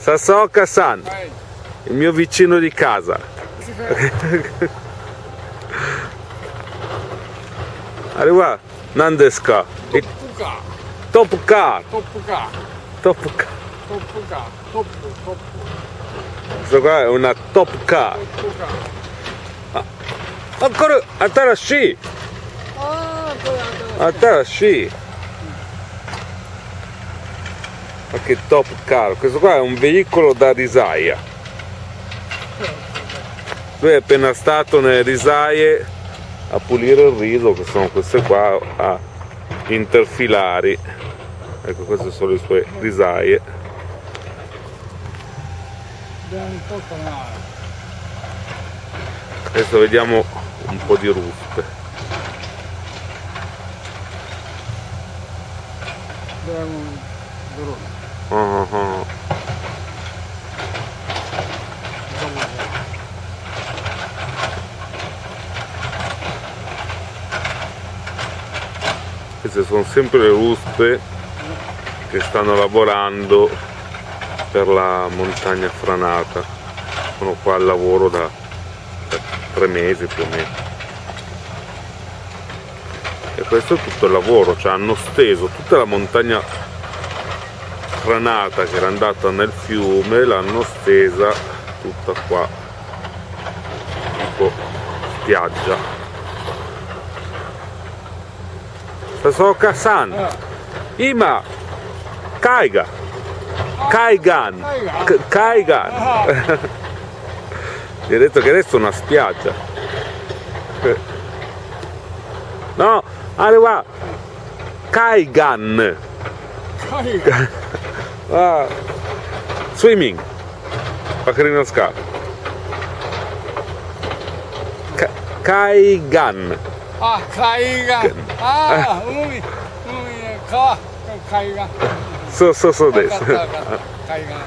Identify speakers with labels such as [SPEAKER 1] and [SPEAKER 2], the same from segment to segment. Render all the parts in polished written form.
[SPEAKER 1] Sasaoka-san, il mio vicino di casa. Arriva, nan desu ka? Top car. Questo qua è una top car. Ancora Atarashi. Atarashi. Ma che top car. Questo qua è un veicolo da risaia. Lui è appena stato nelle risaie a pulire il riso, che sono queste qua a interfilari. Ecco, queste sono le sue risaie. Adesso vediamo un po' di ruspe. Queste sono sempre le ruspe che stanno lavorando per la montagna franata. Sono qua al lavoro da 3 mesi più o meno. E questo è tutto il lavoro, cioè hanno steso tutta la montagna franata che era andata nel fiume, l'hanno stesa tutta qua, tipo spiaggia. Sasaoka-san, ima Kaigan. Gli ho detto che adesso è una spiaggia. No, arriva Kaigan. Swimming. Pacarino ska. Kaigan.
[SPEAKER 2] Kaigan. Umi, kawa, Kaigan.
[SPEAKER 1] So desu.
[SPEAKER 2] Kaigan.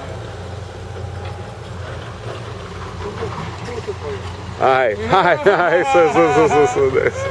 [SPEAKER 1] Hai, so desu.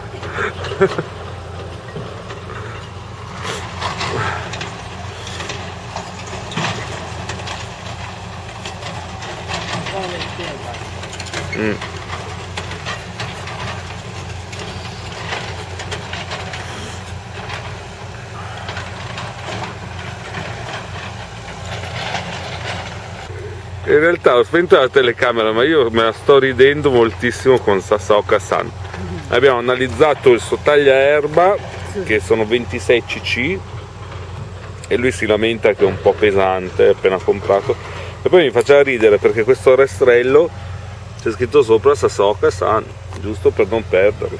[SPEAKER 1] In realtà ho spento la telecamera, ma io me la sto ridendo moltissimo con Sasaoka-san. Abbiamo analizzato il suo tagliaerba, che sono 26 cc, e lui si lamenta che è un po' pesante, appena comprato. E poi mi faceva ridere perché questo rastrello c'è scritto sopra Sasaoka-san, giusto per non perderlo.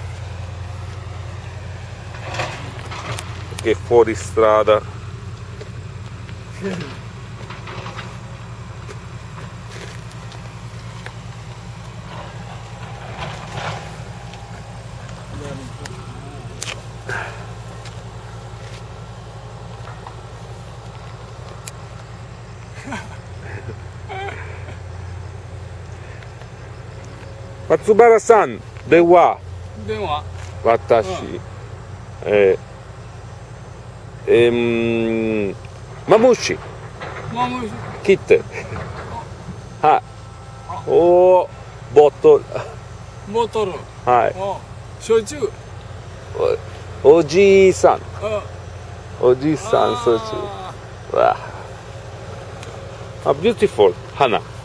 [SPEAKER 1] Che fuori strada. Matsubara-san, dewa watashi mamushi kite hai o bottle hai
[SPEAKER 2] Shochu.
[SPEAKER 1] Oji-san soju. Wow. A beautiful hana.